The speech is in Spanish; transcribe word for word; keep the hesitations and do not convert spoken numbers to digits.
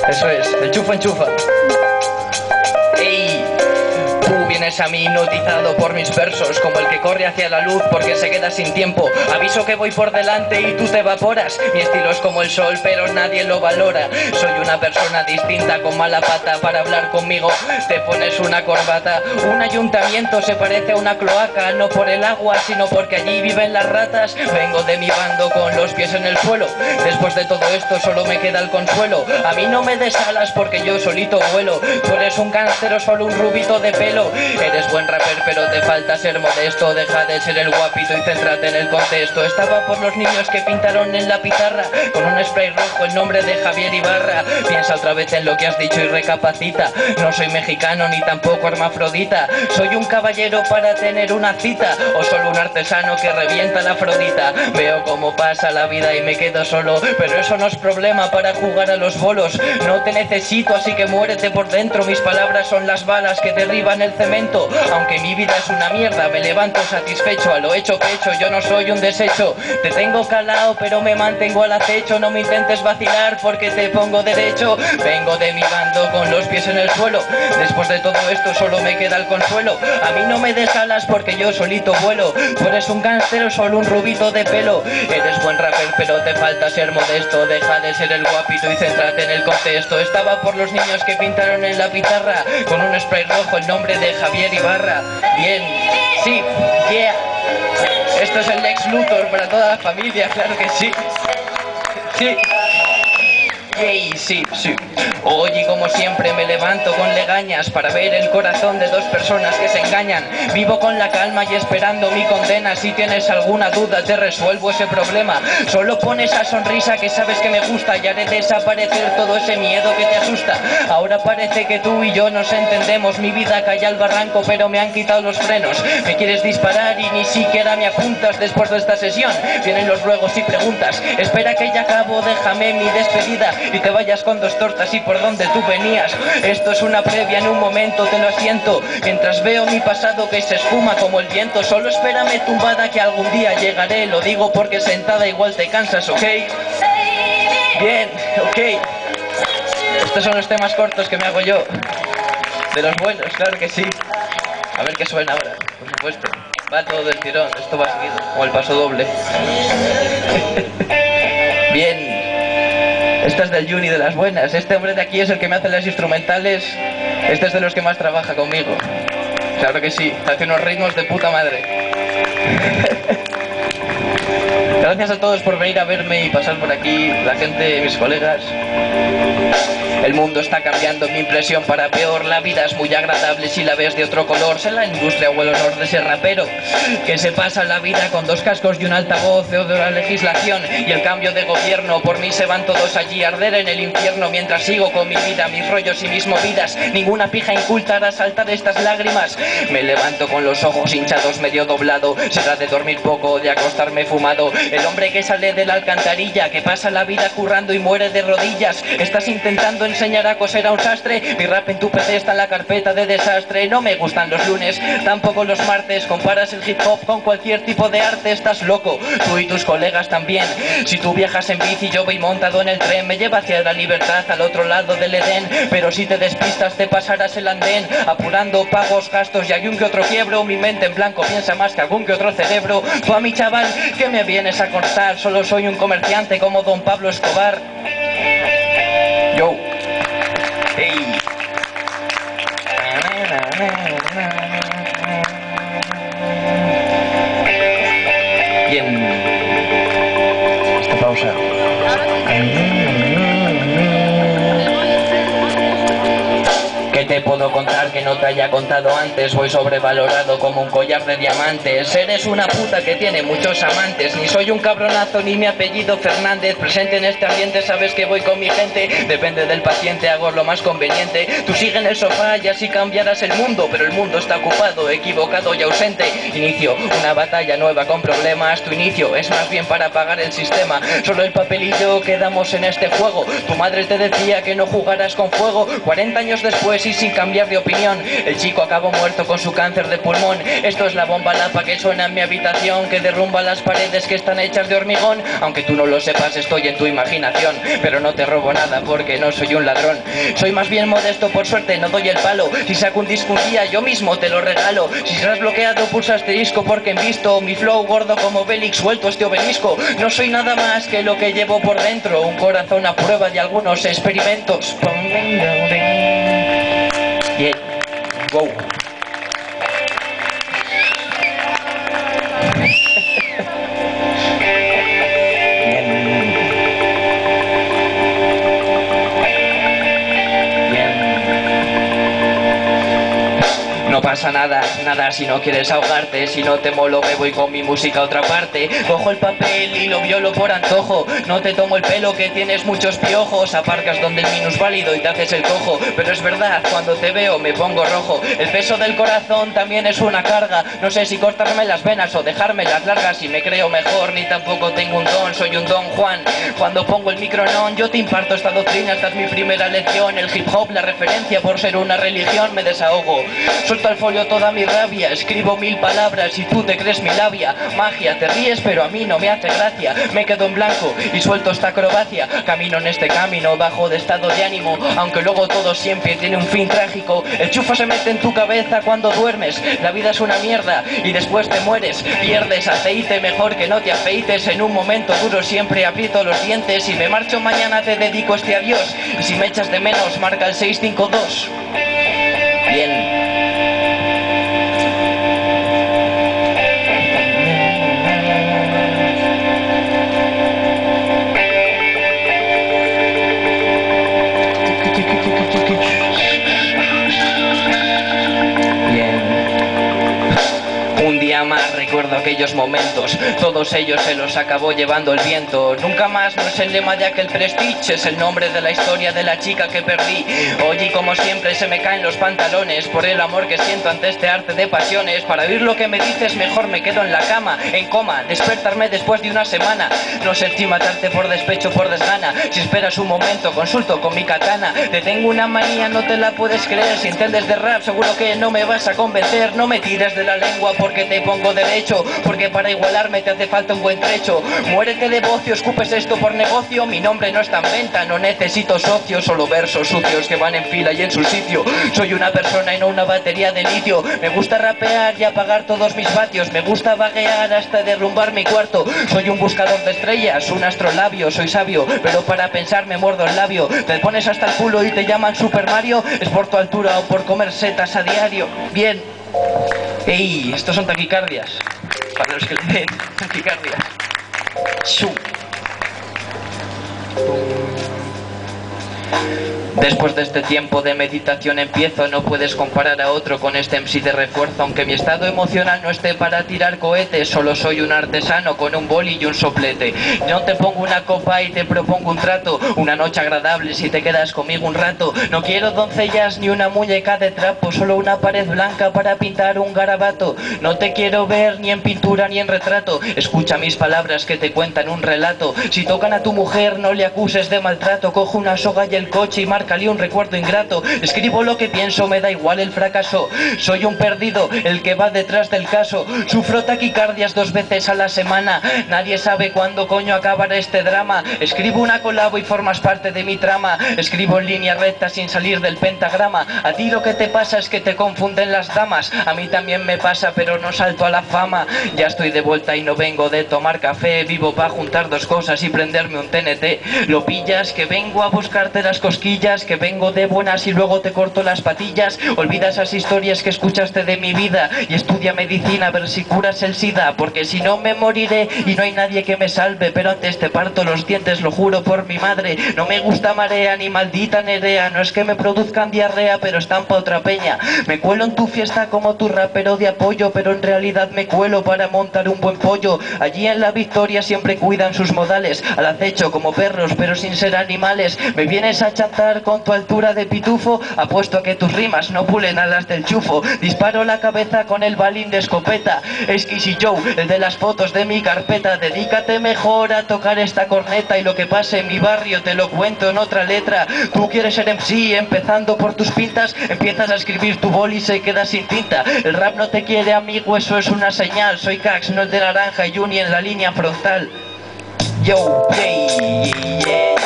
Eso es, el chufa enchufa. ¡Ey! Tú vienes a mí hipnotizado por mis versos, como el que corre hacia la luz porque se queda sin tiempo. Aviso que voy por delante y tú te evaporas. Mi estilo es como el sol, pero nadie lo valora. Soy una persona distinta con mala pata. Para hablar conmigo te pones una corbata. Un ayuntamiento se parece a una cloaca, no por el agua, sino porque allí viven las ratas. Vengo de mi bando con los pies en el suelo. Después de todo esto solo me queda el consuelo. A mí no me des alas porque yo solito vuelo. Tú eres un cáncer o solo un rubito de pelo. Eres buen rapper pero te falta ser modesto. Deja de ser el guapito y céntrate en el contexto. Estaba por los niños que pintaron en la pizarra con un spray rojo el nombre de Javier Ibarra. Piensa otra vez en lo que has dicho y recapacita. No soy mexicano ni tampoco hermafrodita. Soy un caballero para tener una cita, o solo un artesano que revienta la Afrodita. Veo cómo pasa la vida y me quedo solo, pero eso no es problema para jugar a los bolos. No te necesito así que muérete por dentro. Mis palabras son las balas que derriban el cemento. Aunque mi vida es una mierda me levanto satisfecho. A lo hecho pecho yo no soy un desecho. Te tengo calado pero me mantengo al acecho. No me intentes vacilar porque te pongo derecho. Vengo de mi bando con los pies en el suelo. Después de todo esto solo me queda el consuelo. A mí no me des alas porque yo solito vuelo. Tú eres un gánster o solo un rubito de pelo. Eres buen rapper pero te falta ser modesto. Deja de ser el guapito y céntrate en el contexto. Estaba por los niños que pintaron en la pizarra con un spray rojo el nombre de Javier Ibarra. Bien, sí, yeah. Esto es el Lex Luthor para toda la familia, claro que sí. Sí. Hey, sí, sí. Hoy y como siempre me levanto con legañas para ver el corazón de dos personas que se engañan. Vivo con la calma y esperando mi condena. Si tienes alguna duda te resuelvo ese problema. Solo pon esa sonrisa que sabes que me gusta y haré desaparecer todo ese miedo que te asusta. Ahora parece que tú y yo nos entendemos. Mi vida cae al barranco pero me han quitado los frenos. Me quieres disparar y ni siquiera me apuntas. Después de esta sesión vienen los ruegos y preguntas. Espera que ya acabo, déjame mi despedida y te vayas con dos tortas y por donde tú venías. Esto es una previa, en un momento te lo asiento. Mientras veo mi pasado que se esfuma como el viento. Solo espérame tumbada que algún día llegaré. Lo digo porque sentada igual te cansas, ¿ok? Bien, ok. Estos son los temas cortos que me hago yo. De los buenos, claro que sí. A ver qué suena ahora, por supuesto. Va todo del tirón, esto va seguido, como el paso doble. Bien. Esta es del Juni de las buenas. Este hombre de aquí es el que me hace las instrumentales. Este es de los que más trabaja conmigo. Claro que sí, hace unos ritmos de puta madre. Gracias a todos por venir a verme y pasar por aquí, la gente, mis colegas. El mundo está cambiando, mi impresión para peor. La vida es muy agradable si la ves de otro color. Sé la industria o el honor de ser rapero que se pasa la vida con dos cascos y un altavoz. Feo de la legislación y el cambio de gobierno. Por mí se van todos allí a arder en el infierno. Mientras sigo con mi vida, mis rollos y mis movidas. Ninguna pija inculta hará saltar estas lágrimas. Me levanto con los ojos hinchados, medio doblado. Será de dormir poco o de acostarme fumado. El hombre que sale de la alcantarilla, que pasa la vida currando y muere de rodillas. Estás intentando enseñar a coser a un sastre. Mi rap en tu P C está en la carpeta de desastre. No me gustan los lunes, tampoco los martes. Comparas el hip hop con cualquier tipo de arte, estás loco, tú y tus colegas también. Si tú viajas en bici, yo voy montado en el tren. Me lleva hacia la libertad al otro lado del Edén. Pero si te despistas te pasarás el andén, apurando pagos, gastos y algún que otro quiebro. Mi mente en blanco piensa más que algún que otro cerebro. Tú a mi chaval, ¿qué me vienes a cortar? Solo soy un comerciante como Don Pablo Escobar. Yo. Hey. Bien. Esta pausa. ¿Qué te puedo contar que no te haya contado antes? Voy sobrevalorado como un collar de diamantes. Eres una puta que tiene muchos amantes. Ni soy un cabronazo ni mi apellido Fernández. Presente en este ambiente, sabes que voy con mi gente. Depende del paciente, hago lo más conveniente. Tú sigue en el sofá y así cambiarás el mundo. Pero el mundo está ocupado, equivocado y ausente. Inicio una batalla nueva con problemas. Tu inicio es más bien para apagar el sistema. Solo el papelillo que damos en este juego. Tu madre te decía que no jugaras con fuego. Cuarenta años después y sin cambiar de opinión. El chico acabó muerto con su cáncer de pulmón. Esto es la bomba lapa que suena en mi habitación, que derrumba las paredes que están hechas de hormigón. Aunque tú no lo sepas, estoy en tu imaginación, pero no te robo nada porque no soy un ladrón. Soy más bien modesto, por suerte no doy el palo. Si saco un disco un día yo mismo te lo regalo. Si serás bloqueado pulsa asterisco porque he visto mi flow gordo como Bélix suelto este obelisco. No soy nada más que lo que llevo por dentro, un corazón a prueba de algunos experimentos. Yeah. Wow. No pasa nada, nada si no quieres ahogarte. Si no te molo me voy con mi música a otra parte. Cojo el papel y lo violo por antojo. No te tomo el pelo que tienes muchos piojos. Aparcas donde el minusválido y te haces el cojo. Pero es verdad, cuando te veo me pongo rojo. El peso del corazón también es una carga. No sé si cortarme las venas o dejármelas largas. Si me creo mejor ni tampoco tengo un don. Soy un Don Juan. Cuando pongo el micro non, yo te imparto esta doctrina. Esta es mi primera lección. El hip hop, la referencia por ser una religión. Me desahogo. Suelto al folio toda mi rabia, escribo mil palabras y tú te crees mi labia. Magia, te ríes pero a mí no me hace gracia. Me quedo en blanco y suelto esta acrobacia. Camino en este camino bajo de estado de ánimo, aunque luego todo siempre tiene un fin trágico. El chufo se mete en tu cabeza cuando duermes. La vida es una mierda y después te mueres. Pierdes aceite, mejor que no te afeites. En un momento duro siempre aprieto los dientes. Si me marcho mañana te dedico este adiós. Y si me echas de menos marca el seis cinco dos. Bien. Un día más recuerdo aquellos momentos, todos ellos se los acabó llevando el viento. Nunca más no es el lema de aquel Prestige, es el nombre de la historia de la chica que perdí. Hoy y como siempre se me caen los pantalones por el amor que siento ante este arte de pasiones. Para oír lo que me dices mejor me quedo en la cama, en coma, despertarme después de una semana. No sé si matarte por despecho o por desgana. Si esperas un momento consulto con mi katana. Te tengo una manía, no te la puedes creer. Si entiendes de rap seguro que no me vas a convencer. No me tires de la lengua porque te pongo derecho, porque para igualarme te hace falta un buen trecho. Muérete de bocio, escupes esto por negocio. Mi nombre no está en venta, no necesito socios, solo versos sucios que van en fila y en su sitio. Soy una persona y no una batería de litio. Me gusta rapear y apagar todos mis vatios. Me gusta vaguear hasta derrumbar mi cuarto. Soy un buscador de estrellas, un astrolabio. Soy sabio, pero para pensar me muerdo el labio. Te pones hasta el culo y te llaman Super Mario. ¿Es por tu altura o por comer setas a diario? Bien. Ey, estos son taquicardias. Para los que le den taquicardias. Shoo. Después de este tiempo de meditación empiezo. No puedes comparar a otro con este M C de refuerzo. Aunque mi estado emocional no esté para tirar cohetes, solo soy un artesano con un boli y un soplete. No te pongo una copa y te propongo un trato, una noche agradable si te quedas conmigo un rato. No quiero doncellas ni una muñeca de trapo, solo una pared blanca para pintar un garabato. No te quiero ver ni en pintura ni en retrato. Escucha mis palabras que te cuentan un relato. Si tocan a tu mujer no le acuses de maltrato. Cojo una soga y el coche y marca un recuerdo ingrato. Escribo lo que pienso, me da igual el fracaso. Soy un perdido, el que va detrás del caso. Sufro taquicardias dos veces a la semana. Nadie sabe cuándo coño acabará este drama. Escribo una colabo y formas parte de mi trama. Escribo en línea recta sin salir del pentagrama. A ti lo que te pasa es que te confunden las damas. A mí también me pasa, pero no salto a la fama. Ya estoy de vuelta y no vengo de tomar café. Vivo para juntar dos cosas y prenderme un T N T. Lo pillas, que vengo a buscarte las cosquillas, que vengo de buenas y luego te corto las patillas. Olvida esas historias que escuchaste de mi vida y estudia medicina a ver si curas el SIDA, porque si no me moriré y no hay nadie que me salve. Pero antes te parto los dientes, lo juro por mi madre. No me gusta marea ni maldita Nerea. No es que me produzcan diarrea, pero están pa' otra peña. Me cuelo en tu fiesta como tu rapero de apoyo, pero en realidad me cuelo para montar un buen pollo. Allí en la Victoria siempre cuidan sus modales, al acecho como perros pero sin ser animales. Me vienes vienes a chantar con tu altura de pitufo, apuesto a que tus rimas no pulen a las del chufo. Disparo la cabeza con el balín de escopeta. Skizzy Joe, el de las fotos de mi carpeta. Dedícate mejor a tocar esta corneta y lo que pase en mi barrio te lo cuento en otra letra. Tú quieres ser M C empezando por tus pintas, empiezas a escribir tu boli y se queda sin tinta. El rap no te quiere, amigo, eso es una señal. Soy Cax, no el de naranja y Uni en la línea frontal. Yo, hey, yeah.